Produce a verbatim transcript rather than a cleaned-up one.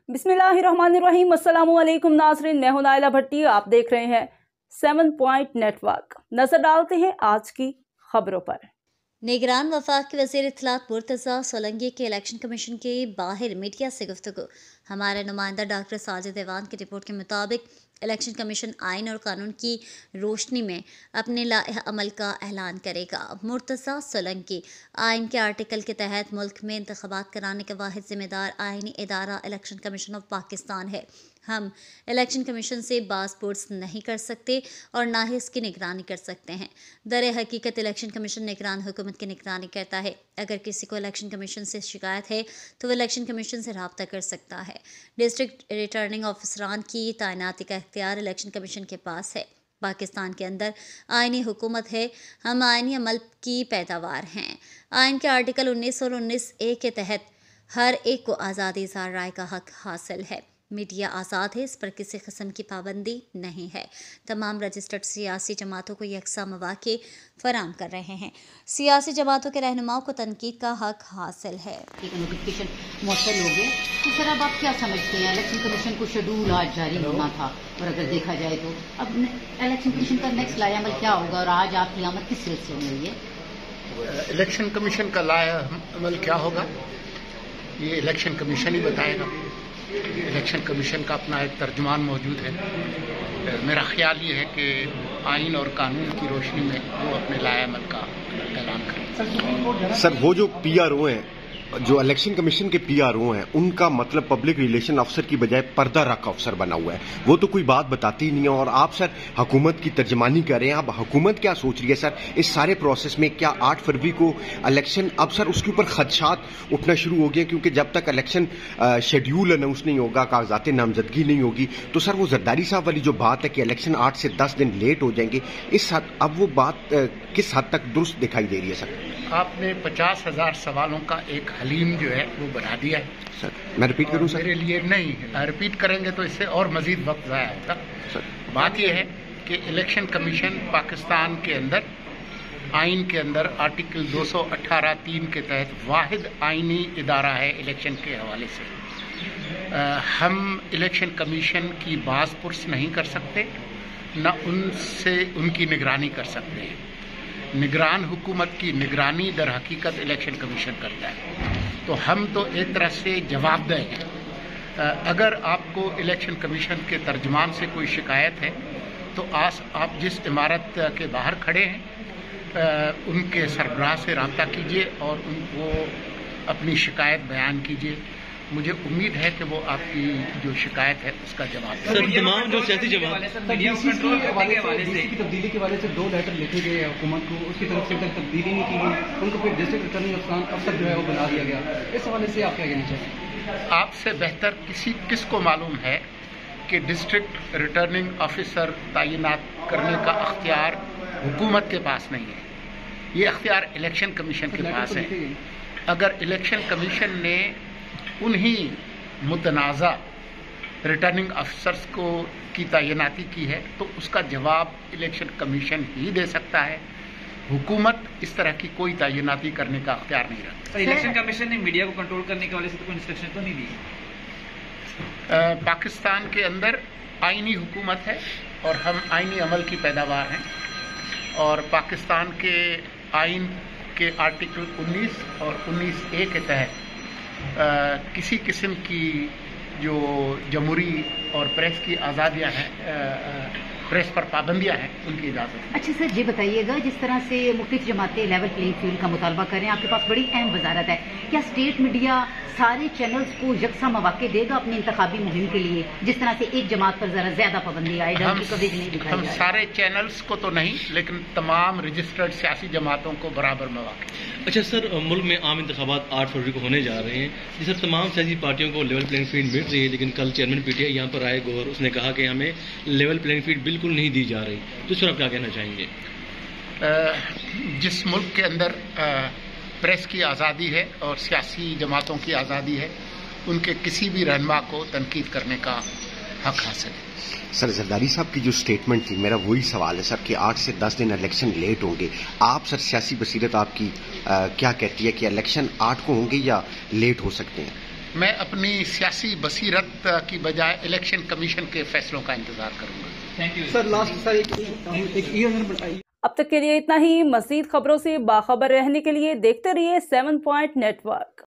बिस्मिल्लाहिर्रहमानिर्रहीम। अस्सलामुअलैकुम नाज़रीन, मैं हूं नाइला भट्टी। आप देख रहे हैं सेवन पॉइंट नेटवर्क। नजर डालते हैं आज की खबरों पर। निगरान वफाकी वज़ीर इत्तलात मुर्तज़ा सोलंकी के इलेक्शन कमीशन के बाहर मीडिया से गुफ्तगू। हमारे नुमाइंदा डॉक्टर साजिद देवान की रिपोर्ट के मुताबिक इलेक्शन कमीशन आइन और कानून की रोशनी में अपने लाइह अमल का ऐलान करेगा। मुर्तज़ा सोलंकी, आइन के आर्टिकल के तहत मुल्क में इंतखाबात कराने का वाहिद जिम्मेदार आइनी इदारा इलेक्शन कमीशन ऑफ पाकिस्तान है। हम इलेक्शन कमीशन से पासपोर्ट्स नहीं कर सकते और ना ही इसकी निगरानी कर सकते हैं। दर हकीकत इलेक्शन कमीशन निगरान हुकूमत की निगरानी करता है। अगर किसी को इलेक्शन कमीशन से शिकायत है तो वह इलेक्शन कमीशन से रब्ता कर सकता है। डिस्ट्रिक्ट रिटर्निंग ऑफिसरान की तैनाती का इख्तियार इलेक्शन कमीशन के पास है। पाकिस्तान के अंदर आइनी हुकूमत है। हम आइनी अमल की पैदावार हैं। आइन के आर्टिकल उन्नीस और उन्नीस ए के तहत हर एक को आज़ादी इज़हार राय का हक हासिल है। मीडिया आज़ाद है, इस पर किसी किस्म की पाबंदी नहीं है। तमाम रजिस्टर्ड सियासी जमातों को यकसा मौक़े फराहम कर रहे हैं। सियासी जमातों के रहनुमाओं को तनकीद का हक हासिल है। नोटिफिकेशन मौसल हो गए तो सर अब आप क्या समझते हैं? इलेक्शन कमीशन को शेड्यूल आज जारी होना था और अगर देखा जाए तो अब इलेक्शन कमीशन का नेक्स्ट लायामल क्या होगा और आज आपकी आमद किस रेट से हो रही है? इलेक्शन कमीशन का लायामल क्या होगा ये इलेक्शन कमीशन ही बताएगा। इलेक्शन कमीशन का अपना एक तर्जुमान मौजूद है। मेरा ख्याल ये है कि आइन और कानून की रोशनी में वो अपने लायामल का ऐलान करें। सर, वो जो पी आर ओ हैं, जो इलेक्शन कमीशन के पी आर ओ हैं, उनका मतलब पब्लिक रिलेशन अफसर की बजाय पर्दा रख अफसर बना हुआ है। वो तो कोई बात बताती ही नहीं है और आप सर हुकूमत की तर्जमानी कर रहे हैं। अब हुकूमत क्या सोच रही है सर इस सारे प्रोसेस में? क्या आठ फरवरी को इलेक्शन, अब सर उसके ऊपर खदशात उठना शुरू हो गए क्योंकि जब तक इलेक्शन शेड्यूल अनाउंस नहीं होगा, कागजात नामजदगी नहीं होगी, तो सर वो जरदारी साहब वाली जो बात है कि इलेक्शन आठ से दस दिन लेट हो जाएंगे, इस हद अब वो बात किस हद तक दुरुस्त दिखाई दे रही है? सर आपने पचास हजार सवालों का एक हलीम जो है वो बना दिया है। सर मैं रिपीट करूं सर? मेरे लिए नहीं, रिपीट करेंगे तो इससे और मजीद वक्त ज़ाया होगा। सर बात यह है कि इलेक्शन कमीशन पाकिस्तान के अंदर आइन के अंदर आर्टिकल दो सौ अठारह तीन के तहत वाहिद आइनी इदारा है इलेक्शन के हवाले से। आ, हम इलेक्शन कमीशन की बाज़ पुरस नहीं कर सकते, न उनसे उनकी निगरानी कर सकते हैं। निगरान हुकूमत की निगरानी दर हकीकत इलेक्शन कमीशन करता है, तो हम तो एक तरह से जवाबदेह हैं। अगर आपको इलेक्शन कमीशन के तर्जमान से कोई शिकायत है तो आस आप जिस इमारत के बाहर खड़े हैं उनके सरबराह से रब्ता कीजिए और उनको अपनी शिकायत बयान कीजिए। मुझे उम्मीद है कि वो आपकी जो शिकायत है उसका जवाब दें। सर तमाम जो सियासी जमात की तब्दीली के वाले से दो लेटर लिखे गए हुकूमत को, उसकी तरफ से तब्दीली नहीं की गई, उनको फिर डिस्ट्रिक्ट रिटर्निंग अफसर जो है वो बना दिया गया। इस हवाले से आप क्या कहना चाहते हैं? आपसे बेहतर किसी किस को मालूम है कि डिस्ट्रिक्ट रिटर्निंग ऑफिसर तैनात करने का अख्तियार हुकूमत के पास नहीं है, ये अख्तियार इलेक्शन कमीशन के पास है। अगर इलेक्शन कमीशन ने उन्हीं मुतनाज़ा रिटर्निंग अफसर्स को की तैनाती की है तो उसका जवाब इलेक्शन कमीशन ही दे सकता है। हुकूमत इस तरह की कोई तैनाती करने का अख्तियार नहीं रखती। इलेक्शन कमीशन ने मीडिया को कंट्रोल करने के वाले से तो कोई इंस्ट्रक्शन तो नहीं दी? पाकिस्तान के अंदर आइनी हुकूमत है और हम आइनी अमल की पैदावार हैं और पाकिस्तान के आइन के आर्टिकल उन्नीस और उन्नीस ए के तहत आ, किसी किस्म की जो जमहूरी और प्रेस की आज़ादियाँ हैं, प्रेस पर पाबंदियाँ हैं, उनकी इजाज़त। अच्छा सर, ये बताइएगा जिस तरह से मुख्तलिफ जमातें लेवल प्लेइंग फील्ड का मुतालबा कर रहे हैं, आपके पास बड़ी अहम वजारत है, क्या स्टेट मीडिया सारे चैनल्स को यकसा मौके देगा अपनी इंतखाबी मुहिम के लिए? जिस तरह से एक जमात पर जरा ज्यादा पाबंदी आए, हम, कवरेज नहीं दिखाई हम सारे चैनल्स को तो नहीं, लेकिन तमाम रजिस्टर्ड सियासी जमातों को बराबर मौके। अच्छा सर, मुल्क में आम इंतखाबात आठ फरवरी को होने जा रहे हैं, जिस तरह तमाम सियासी पार्टियों को लेवल प्लेइंग फील्ड मिल रही है, लेकिन कल चेयरमैन पीटीआई यहाँ पर आए गौर, उसने कहा कि हमें लेवल प्लेइंग फील्ड बिल्कुल नहीं दी जा रही, तो इस पर आप क्या कहना चाहेंगे? जिस मुल्क के अंदर प्रेस की आज़ादी है और सियासी जमातों की आज़ादी है, उनके किसी भी रहनुमा को तनकीद करने का हक हासिल है। सर जरदारी साहब की जो स्टेटमेंट थी, मेरा वही सवाल है सर कि आठ से दस दिन इलेक्शन लेट होंगे। आप सर सियासी बसीरत आपकी आ, क्या कहती है कि इलेक्शन आठ को होंगे या लेट हो सकते हैं? मैं अपनी सियासी बसीरत की बजाय इलेक्शन कमीशन के फैसलों का इंतजार करूंगा। Thank you sir. Last sir एक एक ईयर अब तक के लिए इतना ही। मज़ीद खबरों से बाखबर रहने के लिए देखते रहिए सेवन पॉइंट नेटवर्क।